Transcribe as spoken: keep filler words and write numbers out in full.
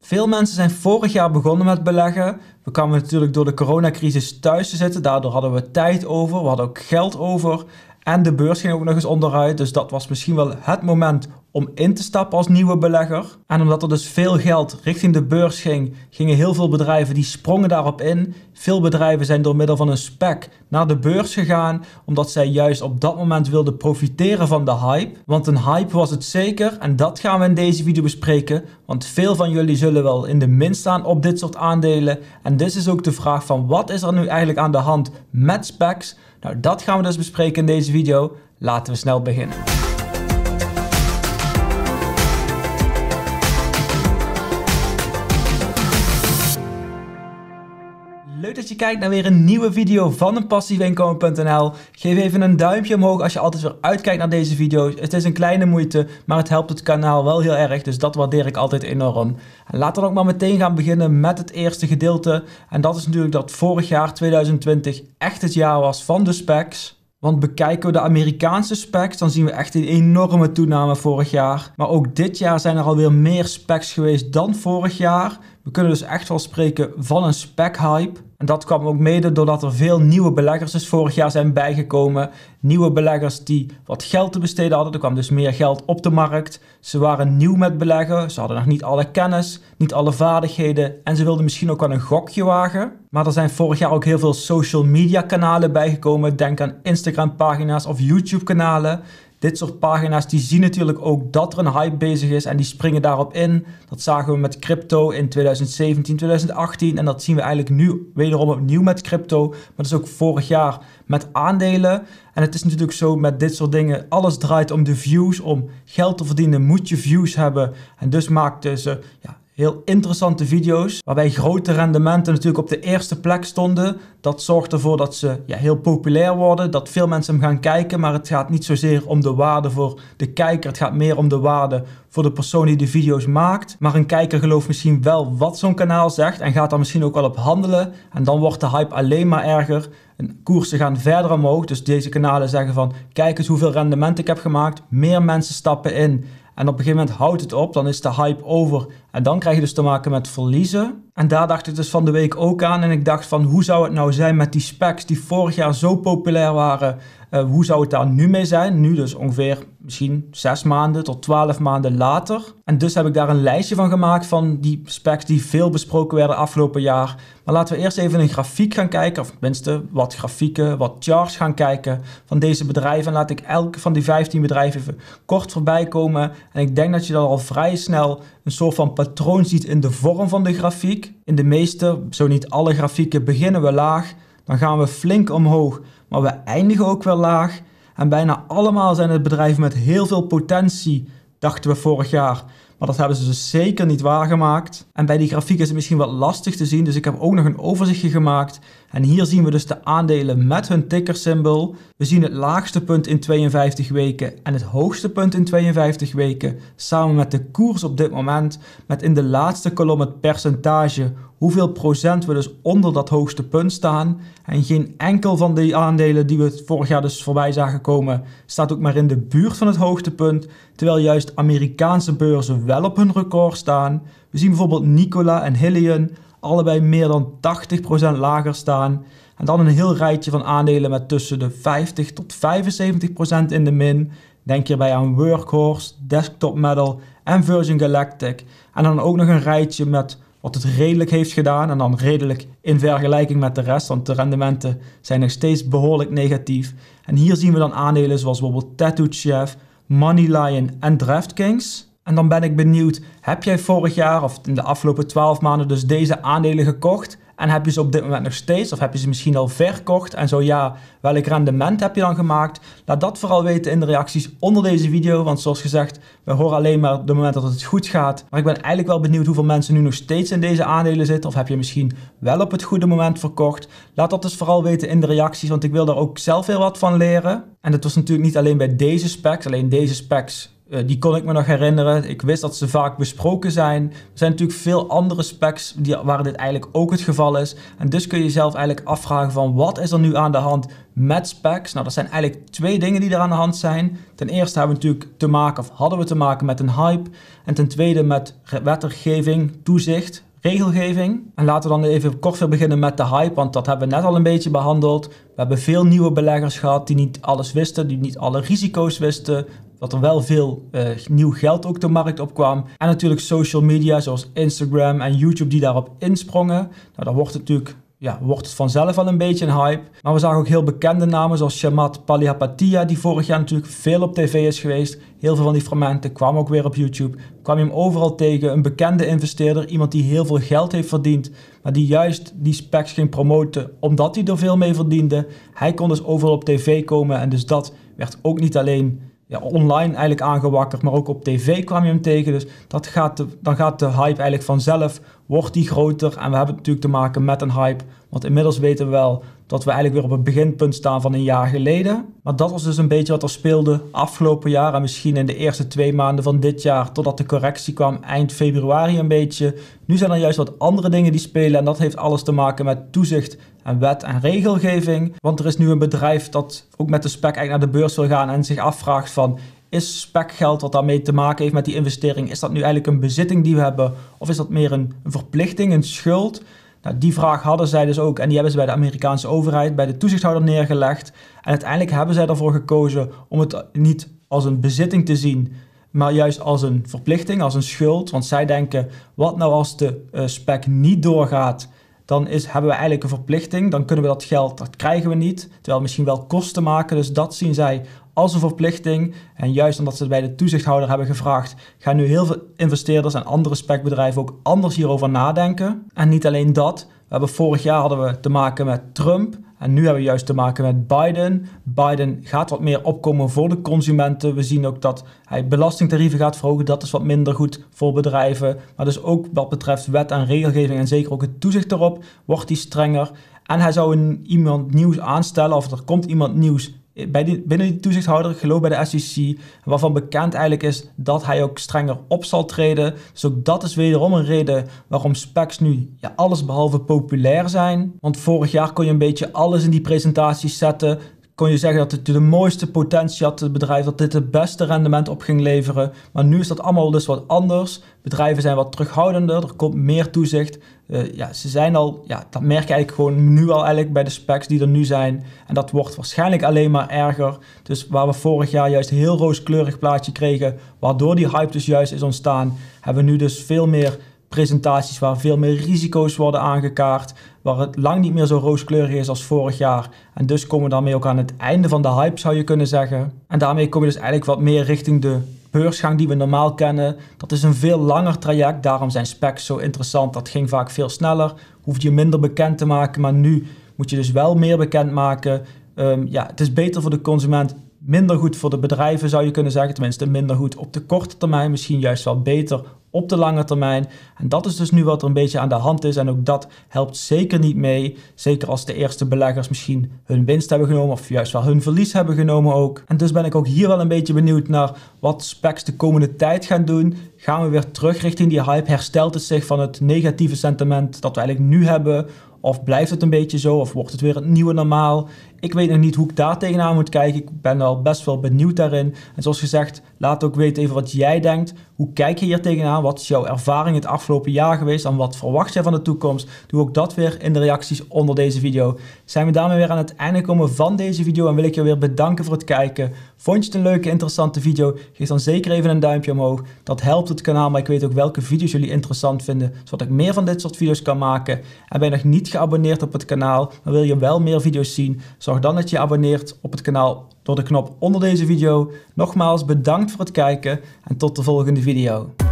Veel mensen zijn vorig jaar begonnen met beleggen. We kwamen natuurlijk door de coronacrisis thuis te zitten. Daardoor hadden we tijd over, we hadden ook geld over. En de beurs ging ook nog eens onderuit. Dus dat was misschien wel het moment om in te stappen als nieuwe belegger. En omdat er dus veel geld richting de beurs ging, gingen heel veel bedrijven die sprongen daarop in. Veel bedrijven zijn door middel van een spec naar de beurs gegaan, omdat zij juist op dat moment wilden profiteren van de hype. Want een hype was het zeker en dat gaan we in deze video bespreken. Want veel van jullie zullen wel in de min staan op dit soort aandelen. En dit is ook de vraag van wat is er nu eigenlijk aan de hand met specs? Nou, dat gaan we dus bespreken in deze video. Laten we snel beginnen. Leuk dat je kijkt naar weer een nieuwe video van een passief inkomen punt n l. Geef even een duimpje omhoog als je altijd weer uitkijkt naar deze video's. Het is een kleine moeite, maar het helpt het kanaal wel heel erg, dus dat waardeer ik altijd enorm. En laten we ook maar meteen gaan beginnen met het eerste gedeelte. En dat is natuurlijk dat vorig jaar, tweeduizend twintig, echt het jaar was van de specs. Want bekijken we de Amerikaanse specs, dan zien we echt een enorme toename vorig jaar. Maar ook dit jaar zijn er alweer meer specs geweest dan vorig jaar. We kunnen dus echt wel spreken van een spec-hype. En dat kwam ook mede doordat er veel nieuwe beleggers dus vorig jaar zijn bijgekomen. Nieuwe beleggers die wat geld te besteden hadden. Er kwam dus meer geld op de markt. Ze waren nieuw met beleggen. Ze hadden nog niet alle kennis, niet alle vaardigheden. En ze wilden misschien ook wel een gokje wagen. Maar er zijn vorig jaar ook heel veel social media kanalen bijgekomen. Denk aan Instagram pagina's of YouTube kanalen. Dit soort pagina's die zien natuurlijk ook dat er een hype bezig is en die springen daarop in. Dat zagen we met crypto in tweeduizend zeventien, tweeduizend achttien en dat zien we eigenlijk nu wederom opnieuw met crypto. Maar dat is ook vorig jaar met aandelen. En het is natuurlijk zo met dit soort dingen, alles draait om de views. Om geld te verdienen moet je views hebben. En dus maakten ze ja, heel interessante video's, waarbij grote rendementen natuurlijk op de eerste plek stonden. Dat zorgt ervoor dat ze ja, heel populair worden, dat veel mensen hem gaan kijken, maar het gaat niet zozeer om de waarde voor de kijker, het gaat meer om de waarde voor de persoon die de video's maakt. Maar een kijker gelooft misschien wel wat zo'n kanaal zegt en gaat daar misschien ook wel op handelen. En dan wordt de hype alleen maar erger. En koersen gaan verder omhoog, dus deze kanalen zeggen van kijk eens hoeveel rendement ik heb gemaakt, meer mensen stappen in. En op een gegeven moment houdt het op, dan is de hype over en dan krijg je dus te maken met verliezen. En daar dacht ik dus van de week ook aan en ik dacht van hoe zou het nou zijn met die specs die vorig jaar zo populair waren. Uh, hoe zou het daar nu mee zijn? Nu dus ongeveer misschien zes maanden tot twaalf maanden later. En dus heb ik daar een lijstje van gemaakt van die specs die veel besproken werden afgelopen jaar. Maar laten we eerst even een grafiek gaan kijken, of tenminste wat grafieken, wat charts gaan kijken van deze bedrijven. En laat ik elke van die vijftien bedrijven even kort voorbij komen. En ik denk dat je dan al vrij snel een soort van patroon ziet in de vorm van de grafiek. In de meeste, zo niet alle grafieken, beginnen we laag. Dan gaan we flink omhoog, maar we eindigen ook wel laag. En bijna allemaal zijn het bedrijven met heel veel potentie, dachten we vorig jaar. Maar dat hebben ze dus zeker niet waargemaakt. En bij die grafiek is het misschien wat lastig te zien, dus ik heb ook nog een overzichtje gemaakt. En hier zien we dus de aandelen met hun tickersymbool. We zien het laagste punt in tweeënvijftig weken en het hoogste punt in tweeënvijftig weken. Samen met de koers op dit moment, met in de laatste kolom het percentage. Hoeveel procent we dus onder dat hoogste punt staan. En geen enkel van die aandelen die we vorig jaar dus voorbij zagen komen, staat ook maar in de buurt van het hoogtepunt. Terwijl juist Amerikaanse beurzen wel op hun record staan. We zien bijvoorbeeld Nikola en Helion allebei meer dan tachtig procent lager staan. En dan een heel rijtje van aandelen met tussen de vijftig tot vijfenzeventig procent in de min. Denk hierbij aan Workhorse, Desktop Metal en Virgin Galactic. En dan ook nog een rijtje met wat het redelijk heeft gedaan. En dan redelijk in vergelijking met de rest, want de rendementen zijn nog steeds behoorlijk negatief. En hier zien we dan aandelen zoals bijvoorbeeld Tattoo Chef, Moneylion en DraftKings. En dan ben ik benieuwd, heb jij vorig jaar of in de afgelopen twaalf maanden dus deze aandelen gekocht? En heb je ze op dit moment nog steeds of heb je ze misschien al verkocht? En zo ja, welk rendement heb je dan gemaakt? Laat dat vooral weten in de reacties onder deze video. Want zoals gezegd, we horen alleen maar de moment dat het goed gaat. Maar ik ben eigenlijk wel benieuwd hoeveel mensen nu nog steeds in deze aandelen zitten. Of heb je misschien wel op het goede moment verkocht? Laat dat dus vooral weten in de reacties, want ik wil daar ook zelf heel wat van leren. En het was natuurlijk niet alleen bij deze specs. Alleen deze specs Uh, die kon ik me nog herinneren. Ik wist dat ze vaak besproken zijn. Er zijn natuurlijk veel andere specs die, waar dit eigenlijk ook het geval is. En dus kun je jezelf eigenlijk afvragen van wat is er nu aan de hand met specs? Nou, dat zijn eigenlijk twee dingen die er aan de hand zijn. Ten eerste hebben we natuurlijk te maken, of hadden we te maken met een hype. En ten tweede met wetgeving, toezicht, regelgeving. En laten we dan even kort weer beginnen met de hype, want dat hebben we net al een beetje behandeld. We hebben veel nieuwe beleggers gehad die niet alles wisten, die niet alle risico's wisten. Dat er wel veel uh, nieuw geld ook de markt opkwam. En natuurlijk social media zoals Instagram en YouTube die daarop insprongen. Nou, dan wordt het natuurlijk, ja, wordt het vanzelf al een beetje een hype. Maar we zagen ook heel bekende namen zoals Shamat Palihapitiya, die vorig jaar natuurlijk veel op tv is geweest. Heel veel van die fragmenten kwamen ook weer op YouTube. Kwam je hem overal tegen, een bekende investeerder, iemand die heel veel geld heeft verdiend, maar die juist die specs ging promoten omdat hij er veel mee verdiende. Hij kon dus overal op tv komen en dus dat werd ook niet alleen ja, online eigenlijk aangewakkerd, maar ook op tv kwam je hem tegen. Dus dat gaat de, dan gaat de hype eigenlijk vanzelf, wordt die groter. En we hebben natuurlijk te maken met een hype, want inmiddels weten we wel dat we eigenlijk weer op het beginpunt staan van een jaar geleden. Maar dat was dus een beetje wat er speelde afgelopen jaar en misschien in de eerste twee maanden van dit jaar, totdat de correctie kwam eind februari een beetje. Nu zijn er juist wat andere dingen die spelen en dat heeft alles te maken met toezicht en wet en regelgeving. Want er is nu een bedrijf dat ook met de spec eigenlijk naar de beurs wil gaan en zich afvraagt van, is specgeld wat daarmee te maken heeft met die investering, is dat nu eigenlijk een bezitting die we hebben of is dat meer een, een verplichting, een schuld? Nou, die vraag hadden zij dus ook en die hebben ze bij de Amerikaanse overheid, bij de toezichthouder neergelegd. En uiteindelijk hebben zij ervoor gekozen om het niet als een bezitting te zien, maar juist als een verplichting, als een schuld. Want zij denken, wat nou als de uh, spec niet doorgaat, dan is, hebben we eigenlijk een verplichting. Dan kunnen we dat geld, dat krijgen we niet, terwijl misschien wel kosten maken. Dus dat zien zij als een verplichting. En juist omdat ze het bij de toezichthouder hebben gevraagd, gaan nu heel veel investeerders en andere specbedrijven ook anders hierover nadenken. En niet alleen dat. We hebben vorig jaar hadden we te maken met Trump. En nu hebben we juist te maken met Biden. Biden gaat wat meer opkomen voor de consumenten. We zien ook dat hij belastingtarieven gaat verhogen. Dat is wat minder goed voor bedrijven. Maar dus ook wat betreft wet en regelgeving en zeker ook het toezicht erop, wordt hij strenger. En hij zou een, iemand nieuws aanstellen, of er komt iemand nieuws bij die, binnen die toezichthouder, ik geloof bij de S E C, waarvan bekend eigenlijk is dat hij ook strenger op zal treden. Dus ook dat is wederom een reden waarom specs nu ja, alles behalve populair zijn. Want vorig jaar kon je een beetje alles in die presentaties zetten. Kon je zeggen dat het de mooiste potentie had, het bedrijf, dat dit het beste rendement op ging leveren. Maar nu is dat allemaal dus wat anders. Bedrijven zijn wat terughoudender, er komt meer toezicht. Uh, ja, ze zijn al, ja, dat merk je eigenlijk gewoon nu al eigenlijk bij de specs die er nu zijn. En dat wordt waarschijnlijk alleen maar erger. Dus waar we vorig jaar juist een heel rooskleurig plaatje kregen, waardoor die hype dus juist is ontstaan, hebben we nu dus veel meer presentaties waar veel meer risico's worden aangekaart, waar het lang niet meer zo rooskleurig is als vorig jaar. En dus komen we daarmee ook aan het einde van de hype, zou je kunnen zeggen. En daarmee kom je dus eigenlijk wat meer richting de beursgang die we normaal kennen. Dat is een veel langer traject, daarom zijn specs zo interessant. Dat ging vaak veel sneller, hoefde je minder bekend te maken, maar nu moet je dus wel meer bekend maken. Um, ja, het is beter voor de consument, minder goed voor de bedrijven zou je kunnen zeggen. Tenminste minder goed op de korte termijn, misschien juist wel beter op de lange termijn. En dat is dus nu wat er een beetje aan de hand is. En ook dat helpt zeker niet mee. Zeker als de eerste beleggers misschien hun winst hebben genomen of juist wel hun verlies hebben genomen ook. En dus ben ik ook hier wel een beetje benieuwd naar wat specs de komende tijd gaan doen. Gaan we weer terug richting die hype? Herstelt het zich van het negatieve sentiment dat we eigenlijk nu hebben? Of blijft het een beetje zo? Of wordt het weer het nieuwe normaal? Ik weet nog niet hoe ik daar tegenaan moet kijken. Ik ben al best wel benieuwd daarin. En zoals gezegd, laat ook weten even wat jij denkt. Hoe kijk je hier tegenaan? Wat is jouw ervaring het afgelopen jaar geweest? En wat verwacht jij van de toekomst? Doe ook dat weer in de reacties onder deze video. Zijn we daarmee weer aan het einde gekomen van deze video. En wil ik je weer bedanken voor het kijken. Vond je het een leuke, interessante video? Geef dan zeker even een duimpje omhoog. Dat helpt het kanaal, maar ik weet ook welke video's jullie interessant vinden, zodat ik meer van dit soort video's kan maken. En ben je nog niet geabonneerd op het kanaal, maar wil je wel meer video's zien? Zorg dan dat je je abonneert op het kanaal door de knop onder deze video. Nogmaals bedankt voor het kijken en tot de volgende video.